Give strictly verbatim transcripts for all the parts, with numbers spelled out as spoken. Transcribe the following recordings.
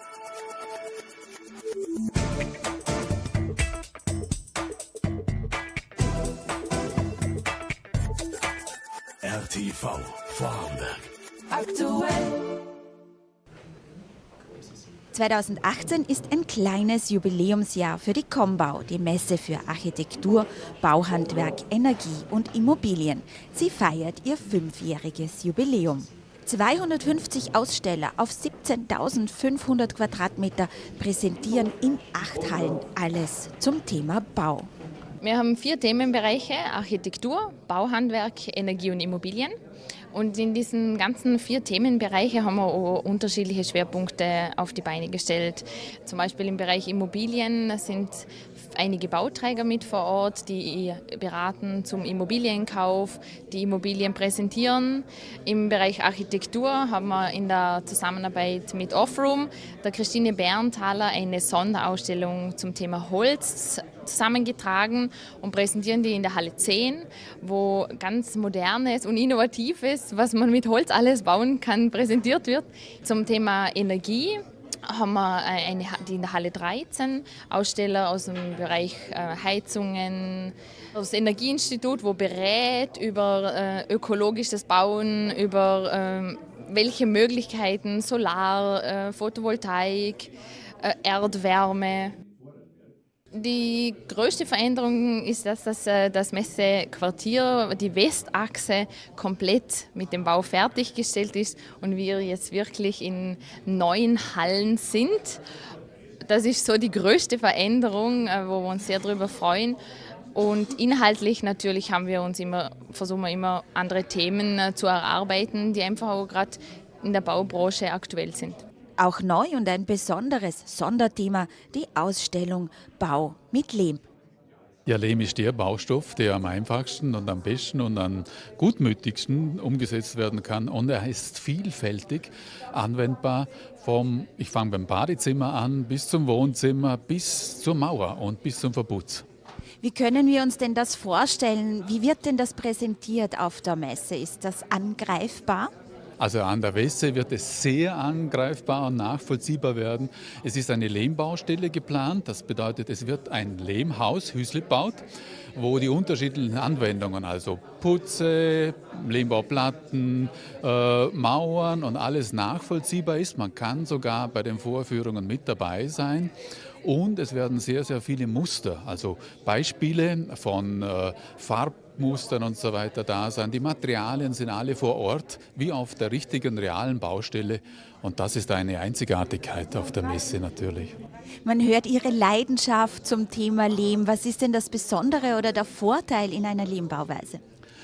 R T V Vorarlberg. Aktuell. zweitausendachtzehn ist ein kleines Jubiläumsjahr für die Combau, die Messe für Architektur, Bauhandwerk, Energie und Immobilien. Sie feiert ihr fünfjähriges Jubiläum. zweihundertfünfzig Aussteller auf siebzehntausendfünfhundert Quadratmeter präsentieren in acht Hallen alles zum Thema Bau. Wir haben vier Themenbereiche: Architektur, Bauhandwerk, Energie und Immobilien. Und in diesen ganzen vier Themenbereichen haben wir auch unterschiedliche Schwerpunkte auf die Beine gestellt. Zum Beispiel im Bereich Immobilien sind einige Bauträger mit vor Ort, die beraten zum Immobilienkauf, die Immobilien präsentieren. Im Bereich Architektur haben wir in der Zusammenarbeit mit Offroom der Christine Bärenthaler eine Sonderausstellung zum Thema Holz zusammengetragen und präsentieren die in der Halle zehn, wo ganz Modernes und Innovatives, was man mit Holz alles bauen kann, präsentiert wird. Zum Thema Energie haben wir eine, die in der Halle dreizehn Aussteller aus dem Bereich Heizungen, das Energieinstitut, wo berät über äh, ökologisches Bauen, über äh, welche Möglichkeiten Solar, äh, Photovoltaik, äh, Erdwärme. Die größte Veränderung ist, dass das, das Messequartier, die Westachse, komplett mit dem Bau fertiggestellt ist und wir jetzt wirklich in neun Hallen sind. Das ist so die größte Veränderung, wo wir uns sehr darüber freuen. Und inhaltlich natürlich haben wir uns immer, versuchen wir immer andere Themen zu erarbeiten, die einfach auch gerade in der Baubranche aktuell sind. Auch neu und ein besonderes Sonderthema, die Ausstellung Bau mit Lehm. Ja, Lehm ist der Baustoff, der am einfachsten und am besten und am gutmütigsten umgesetzt werden kann. Und er ist vielfältig anwendbar, vom, ich fange beim Badezimmer an, bis zum Wohnzimmer, bis zur Mauer und bis zum Verputz. Wie können wir uns denn das vorstellen? Wie wird denn das präsentiert auf der Messe? Ist das angreifbar? Also an der Messe wird es sehr angreifbar und nachvollziehbar werden. Es ist eine Lehmbaustelle geplant. Das bedeutet, es wird ein Lehmhaus, Hüsle gebaut, wo die unterschiedlichen Anwendungen, also Putze, Lehmbauplatten, äh, Mauern und alles nachvollziehbar ist. Man kann sogar bei den Vorführungen mit dabei sein. Und es werden sehr, sehr viele Muster, also Beispiele von äh, Farbmustern und so weiter da sein. Die Materialien sind alle vor Ort, wie auf der richtigen, realen Baustelle. Und das ist eine Einzigartigkeit auf der Messe natürlich. Man hört Ihre Leidenschaft zum Thema Lehm. Was ist denn das Besondere oder der Vorteil in einer Lehmbauweise?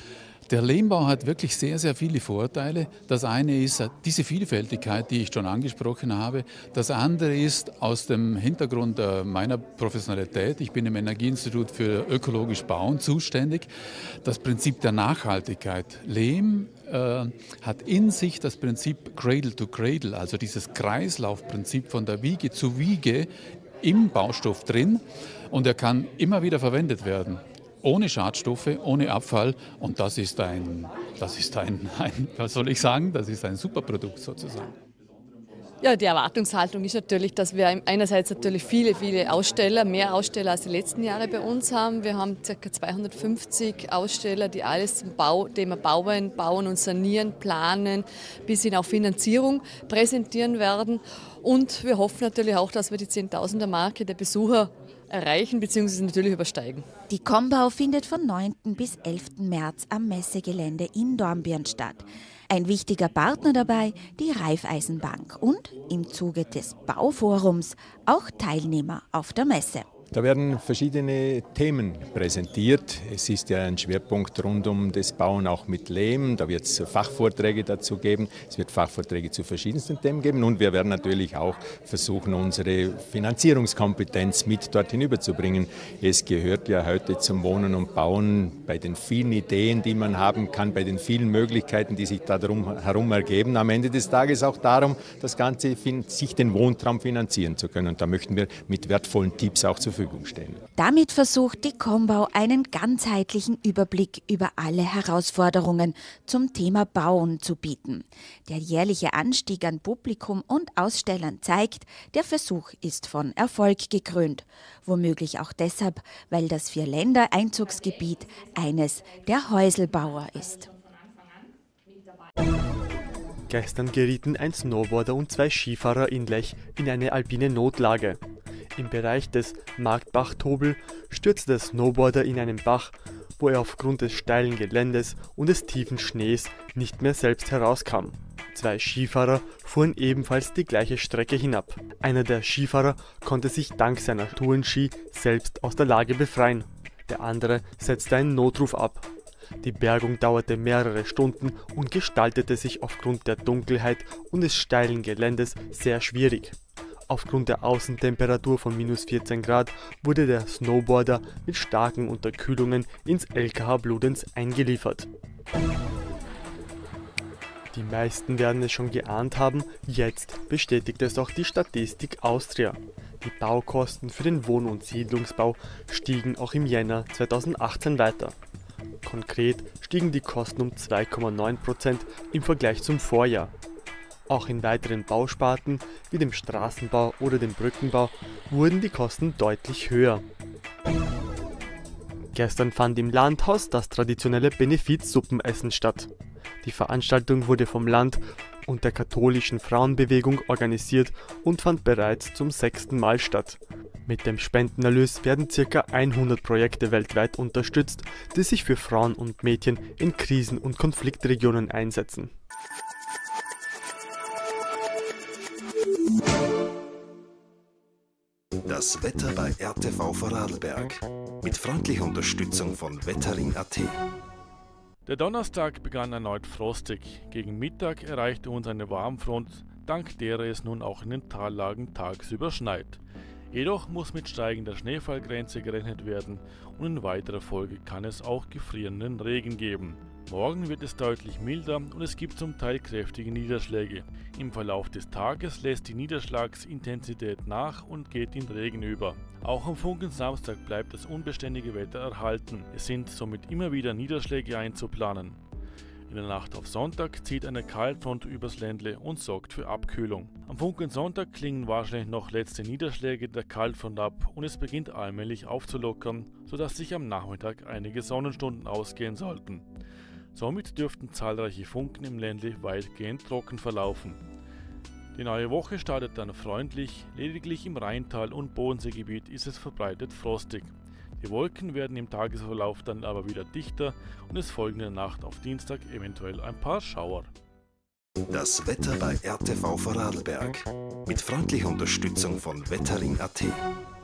Der Lehmbau hat wirklich sehr, sehr viele Vorteile. Das eine ist diese Vielfältigkeit, die ich schon angesprochen habe. Das andere ist aus dem Hintergrund meiner Professionalität. Ich bin im Energieinstitut für ökologisch Bauen zuständig. Das Prinzip der Nachhaltigkeit. Lehm äh, hat in sich das Prinzip Cradle to Cradle, also dieses Kreislaufprinzip von der Wiege zu Wiege im Baustoff drin. Und er kann immer wieder verwendet werden. Ohne Schadstoffe, ohne Abfall, und das ist ein, das ist ein, ein, was soll ich sagen, das ist ein Superprodukt sozusagen. Ja, die Erwartungshaltung ist natürlich, dass wir einerseits natürlich viele, viele Aussteller, mehr Aussteller als die letzten Jahre bei uns haben. Wir haben ca. zweihundertfünfzig Aussteller, die alles zum Bau, Thema Bauen, Bauen und Sanieren, Planen, bis hin auch Finanzierung präsentieren werden. Und wir hoffen natürlich auch, dass wir die Zehntausender Marke der Besucher erreichen bzw. natürlich übersteigen. Die Combau findet von neunten bis elften März am Messegelände in Dornbirn statt. Ein wichtiger Partner dabei, die Raiffeisenbank und im Zuge des Bauforums auch Teilnehmer auf der Messe. Da werden verschiedene Themen präsentiert. Es ist ja ein Schwerpunkt rund um das Bauen auch mit Lehm. Da wird es Fachvorträge dazu geben. Es wird Fachvorträge zu verschiedensten Themen geben. Und wir werden natürlich auch versuchen, unsere Finanzierungskompetenz mit dort hinüberzubringen. Es gehört ja heute zum Wohnen und Bauen bei den vielen Ideen, die man haben kann, bei den vielen Möglichkeiten, die sich darum herum ergeben. Am Ende des Tages auch darum, das Ganze, sich den Wohntraum finanzieren zu können. Und da möchten wir mit wertvollen Tipps auch zur Verfügung stehen. Damit versucht die Combau einen ganzheitlichen Überblick über alle Herausforderungen zum Thema Bauen zu bieten. Der jährliche Anstieg an Publikum und Ausstellern zeigt, der Versuch ist von Erfolg gekrönt. Womöglich auch deshalb, weil das Vierländer-Einzugsgebiet eines der Häuselbauer ist. Gestern gerieten ein Snowboarder und zwei Skifahrer in Lech in eine alpine Notlage. Im Bereich des Marktbach-Tobel stürzte der Snowboarder in einen Bach, wo er aufgrund des steilen Geländes und des tiefen Schnees nicht mehr selbst herauskam. Zwei Skifahrer fuhren ebenfalls die gleiche Strecke hinab. Einer der Skifahrer konnte sich dank seiner Tourenski selbst aus der Lage befreien. Der andere setzte einen Notruf ab. Die Bergung dauerte mehrere Stunden und gestaltete sich aufgrund der Dunkelheit und des steilen Geländes sehr schwierig. Aufgrund der Außentemperatur von minus vierzehn Grad wurde der Snowboarder mit starken Unterkühlungen ins L K H Bludenz eingeliefert. Die meisten werden es schon geahnt haben, jetzt bestätigt es auch die Statistik Austria. Die Baukosten für den Wohn- und Siedlungsbau stiegen auch im Jänner zweitausendachtzehn weiter. Konkret stiegen die Kosten um zwei Komma neun Prozent im Vergleich zum Vorjahr. Auch in weiteren Bausparten wie dem Straßenbau oder dem Brückenbau wurden die Kosten deutlich höher. Gestern fand im Landhaus das traditionelle Benefiz-Suppenessen statt. Die Veranstaltung wurde vom Land und der katholischen Frauenbewegung organisiert und fand bereits zum sechsten Mal statt. Mit dem Spendenerlös werden ca. hundert Projekte weltweit unterstützt, die sich für Frauen und Mädchen in Krisen- und Konfliktregionen einsetzen. Das Wetter bei R T V Vorarlberg mit freundlicher Unterstützung von Wettering Punkt a t. Der Donnerstag begann erneut frostig. Gegen Mittag erreichte uns eine Warmfront, dank derer es nun auch in den Tallagen tagsüber schneit. Jedoch muss mit steigender Schneefallgrenze gerechnet werden und in weiterer Folge kann es auch gefrierenden Regen geben. Morgen wird es deutlich milder und es gibt zum Teil kräftige Niederschläge. Im Verlauf des Tages lässt die Niederschlagsintensität nach und geht in Regen über. Auch am Funken-Samstag bleibt das unbeständige Wetter erhalten. Es sind somit immer wieder Niederschläge einzuplanen. In der Nacht auf Sonntag zieht eine Kaltfront übers Ländle und sorgt für Abkühlung. Am Funkensonntag klingen wahrscheinlich noch letzte Niederschläge der Kaltfront ab und es beginnt allmählich aufzulockern, sodass sich am Nachmittag einige Sonnenstunden ausgehen sollten. Somit dürften zahlreiche Funken im Ländle weitgehend trocken verlaufen. Die neue Woche startet dann freundlich, lediglich im Rheintal und Bodenseegebiet ist es verbreitet frostig. Die Wolken werden im Tagesverlauf dann aber wieder dichter und es folgt in der Nacht auf Dienstag eventuell ein paar Schauer. Das Wetter bei R T V Vorarlberg mit freundlicher Unterstützung von Wettering Punkt a t.